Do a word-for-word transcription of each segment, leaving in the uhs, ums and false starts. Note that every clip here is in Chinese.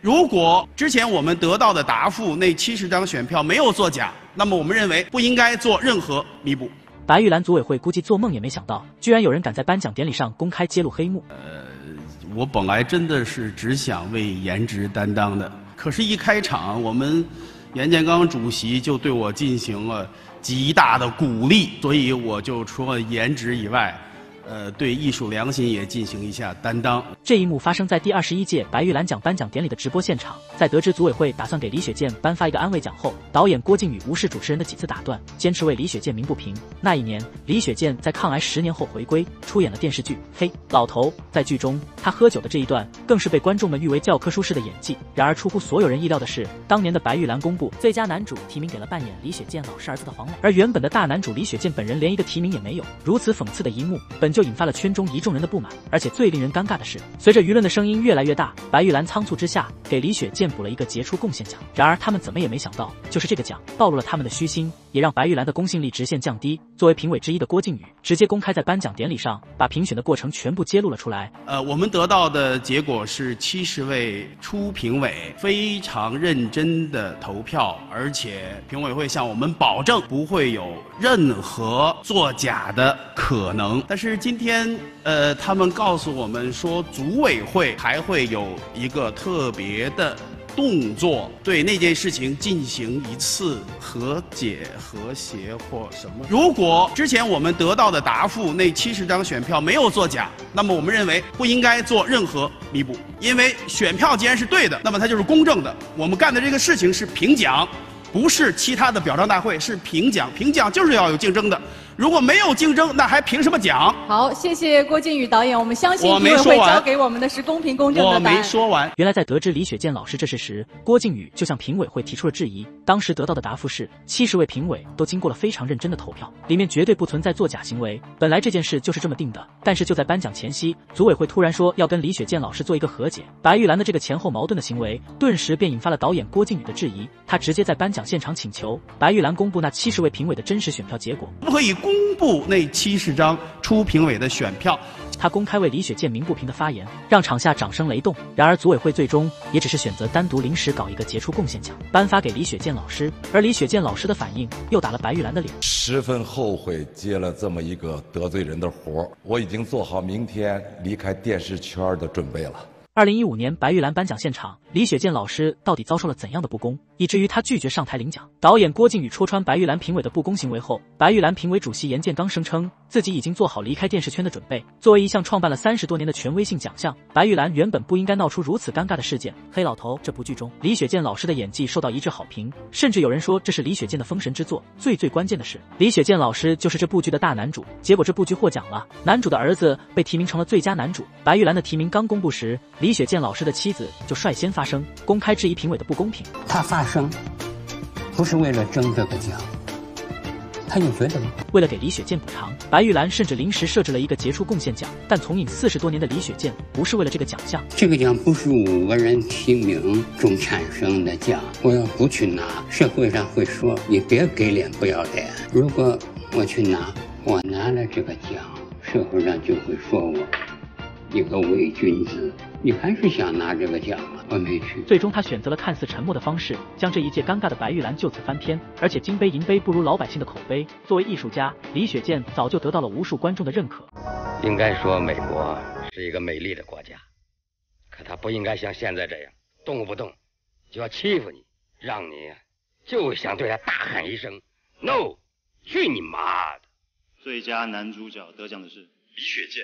如果之前我们得到的答复那七十张选票没有作假，那么我们认为不应该做任何弥补。 白玉兰组委会估计做梦也没想到，居然有人敢在颁奖典礼上公开揭露黑幕。 呃，我本来真的是只想为颜值担当的，可是，一开场我们严建刚主席就对我进行了极大的鼓励，所以我就除了颜值以外，呃，对艺术良心也进行一下担当。 这一幕发生在第二十一届白玉兰奖颁奖典礼的直播现场。在得知组委会打算给李雪健颁发一个安慰奖后，导演郭靖宇无视主持人的几次打断，坚持为李雪健鸣不平。那一年，李雪健在抗癌十年后回归，出演了电视剧《嘿，老头》。在剧中，他喝酒的这一段更是被观众们誉为教科书式的演技。然而，出乎所有人意料的是，当年的白玉兰公布最佳男主提名给了扮演李雪健老师儿子的黄磊，而原本的大男主李雪健本人连一个提名也没有。如此讽刺的一幕，本就引发了圈中一众人的不满。而且最令人尴尬的是，随着舆论的声音越来越大，白玉兰仓促之下给李雪健补了一个杰出贡献奖。然而他们怎么也没想到，就是这个奖暴露了他们的虚心，也让白玉兰的公信力直线降低。作为评委之一的郭靖宇，直接公开在颁奖典礼上把评选的过程全部揭露了出来。 呃，我们得到的结果是七十位初评委非常认真的投票，而且评委会向我们保证不会有任何作假的可能。但是今天，呃，他们告诉我们说，组委会还会有一个特别的动作，对那件事情进行一次和解、和谐或什么。如果之前我们得到的答复那七十张选票没有作假，那么我们认为不应该做任何弥补，因为选票既然是对的，那么它就是公正的。我们干的这个事情是评奖，不是其他的表彰大会，是评奖。评奖就是要有竞争的。如果没有竞争，那还凭什么奖？ 好，谢谢郭靖宇导演。我们相信评委会交给我们的是公平公正的答案。 我没说完。 原来在得知李雪健老师这事时，郭靖宇就向评委会提出了质疑。当时得到的答复是，七十位评委都经过了非常认真的投票，里面绝对不存在作假行为。本来这件事就是这么定的，但是就在颁奖前夕，组委会突然说要跟李雪健老师做一个和解。白玉兰的这个前后矛盾的行为，顿时便引发了导演郭靖宇的质疑。他直接在颁奖现场请求白玉兰公布那七十位评委的真实选票结果， 不可以公布那七十张初评委的选票。 他公开为李雪健鸣不平的发言，让场下掌声雷动。然而组委会最终也只是选择单独临时搞一个杰出贡献奖，颁发给李雪健老师。而李雪健老师的反应又打了白玉兰的脸， 十分后悔接了这么一个得罪人的活，我已经做好明天离开电视圈的准备了。 二零一五年白玉兰颁奖现场，李雪健老师到底遭受了怎样的不公，以至于他拒绝上台领奖？导演郭靖宇戳穿白玉兰评委的不公行为后，白玉兰评委主席严建刚声称自己已经做好离开电视圈的准备。作为一项创办了三十多年的权威性奖项，白玉兰原本不应该闹出如此尴尬的事件。黑老头这部剧中，李雪健老师的演技受到一致好评，甚至有人说这是李雪健的封神之作。最最关键的是，李雪健老师就是这部剧的大男主，结果这部剧获奖了，男主的儿子被提名成了最佳男主。白玉兰的提名刚公布时，李雪健老师的妻子就率先发声，公开质疑评委的不公平。 他发声不是为了争这个奖，他有觉得吗？ 为了给李雪健补偿，白玉兰甚至临时设置了一个杰出贡献奖。但从影四十多年的李雪健不是为了这个奖项， 这个奖不是五个人提名中产生的奖，我要不去拿，社会上会说你别给脸不要脸。如果我去拿，我拿了这个奖，社会上就会说我一个伪君子。你还是想拿这个奖吗？我没去。 最终他选择了看似沉默的方式，将这一届尴尬的白玉兰就此翻篇。而且金杯银杯不如老百姓的口碑，作为艺术家，李雪健早就得到了无数观众的认可。 应该说美国是一个美丽的国家，可它不应该像现在这样，动不动就要欺负你，让你就想对他大喊一声 no， 去你妈的！ 最佳男主角得奖的是李雪健。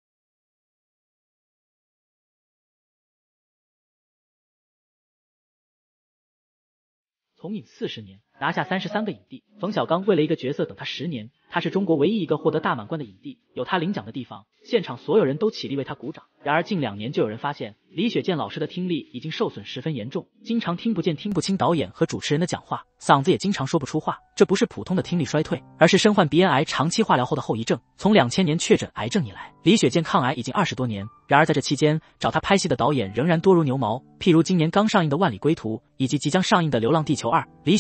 从影四十年，拿下三十三个影帝。冯小刚为了一个角色等他十年，他是中国唯一一个获得大满贯的影帝。有他领奖的地方，现场所有人都起立为他鼓掌。然而近两年就有人发现，李雪健老师的听力已经受损十分严重，经常听不见听不清导演和主持人的讲话，嗓子也经常说不出话。这不是普通的听力衰退，而是身患鼻咽癌长期化疗后的后遗症。从两千年确诊癌症以来，李雪健抗癌已经二十多年。然而在这期间，找他拍戏的导演仍然多如牛毛，譬如今年刚上映的《万里归途》以及即将上映的《流浪地球二》，李雪健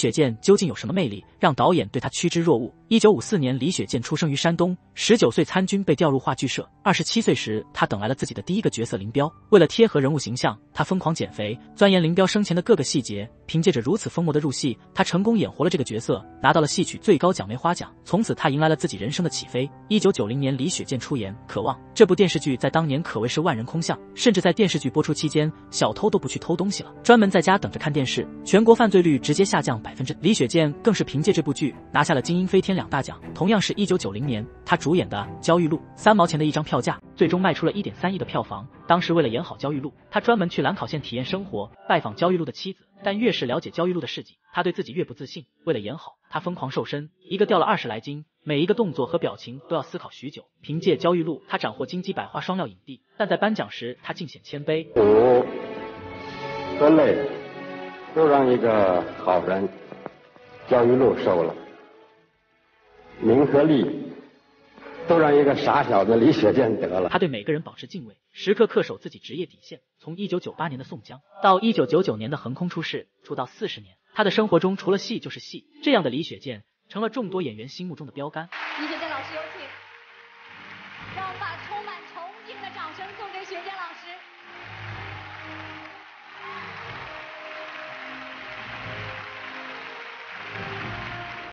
究竟有什么魅力，让导演对他趋之若鹜？一九五四年，李雪健出生于山东，十九岁参军被调入话剧社。二十七岁时，他等来了自己的第一个角色林彪。为了贴合人物形象，他疯狂减肥，钻研林彪生前的各个细节。凭借着如此疯魔的入戏，他成功演活了这个角色，拿到了戏曲最高奖梅花奖。从此，他迎来了自己人生的起飞。一九九零年，李雪健出演《渴望》这部电视剧，在当年可谓是万人空巷，甚至在电视剧播出期间，小偷都不去偷东西了，专门在家等着看电视，全国犯罪率直接下降百分之。李雪健更是凭借这部剧拿下了金鹰飞天两大奖。同样是一九九零年，他主演的《焦裕禄》，三毛钱的一张票价，最终卖出了一点三亿的票房。当时为了演好焦裕禄，他专门去兰考县体验生活，拜访焦裕禄的妻子。但越是了解焦裕禄的事迹，他对自己越不自信。为了演好，他疯狂瘦身，一个掉了二十来斤，每一个动作和表情都要思考许久。凭借焦裕禄，他斩获金鸡百花双料影帝，但在颁奖时，他尽显谦卑。 苦和累都让一个好人焦裕禄受了，名和利都让一个傻小子李雪健得了。 他对每个人保持敬畏，时刻恪守自己职业底线。从一九九八年的宋江到一九九九年的横空出世，出道四十年，他的生活中除了戏就是戏。这样的李雪健成了众多演员心目中的标杆。 李雪健老师有请，让我们把充满崇敬的掌声送给雪健老师。